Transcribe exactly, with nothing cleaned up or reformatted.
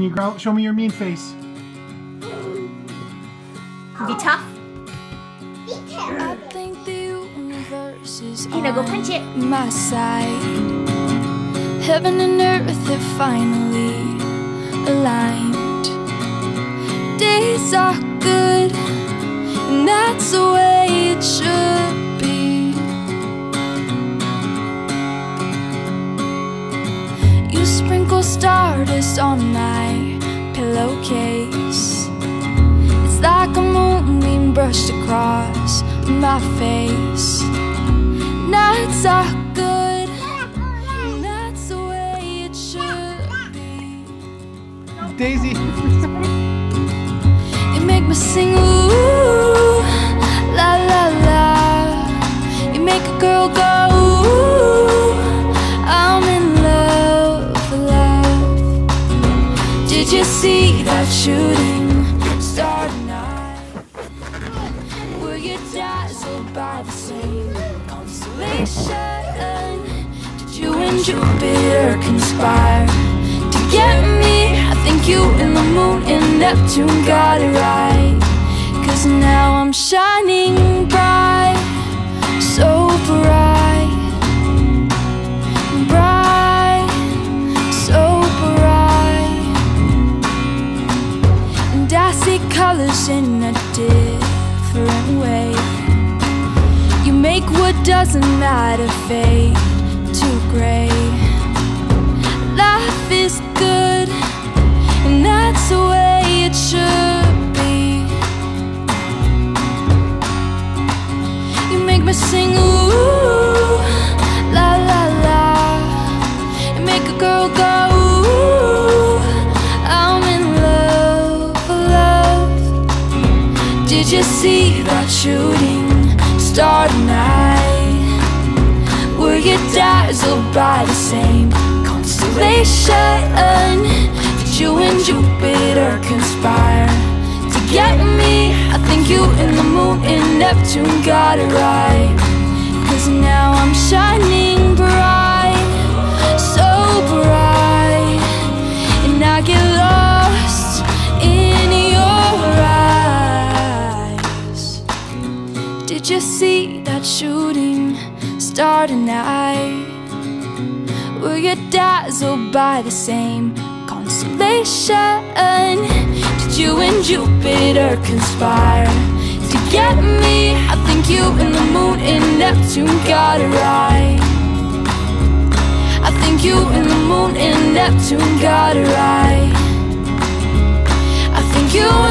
you growl? Show me your mean face. Be tough. I think the universe is Okay, now go punch it. on my side. Heaven and earth have finally aligned. Days are good, and that's the way it should be. You sprinkle stardust on my pillowcase. It's like a moonbeam brushed across my face. Nights are good, and that's the way it should be. Daisy. You make me sing ooh, la la la. You make a girl go ooh, I'm in love, love. Did you see that shooting star tonight? Were you dazzled by the same constellation? Did you and Jupiter conspire to get me? I think you and the moon and Neptune got it right. Cause now I'm shining bright, so bright, bright, so bright. And I see colors in a different way. You make what doesn't matter fade to gray. Life is good, and that's the way it should be. You make me sing ooh, la la la. You make a girl go ooh, I'm in love, love. Did you see that shooting star tonight? Were you dazzled by the same constellation? Did you and Jupiter conspire to get me? I think you and the moon and Neptune got it right. Cause now I'm shining bright, so bright. And I get lost in your eyes. Did you see that shooting star tonight? Were you dazzled by the same constellation? Did you and Jupiter conspire to get me? I think you and the moon and Neptune got it right. I think you and the moon and Neptune got it right. I think you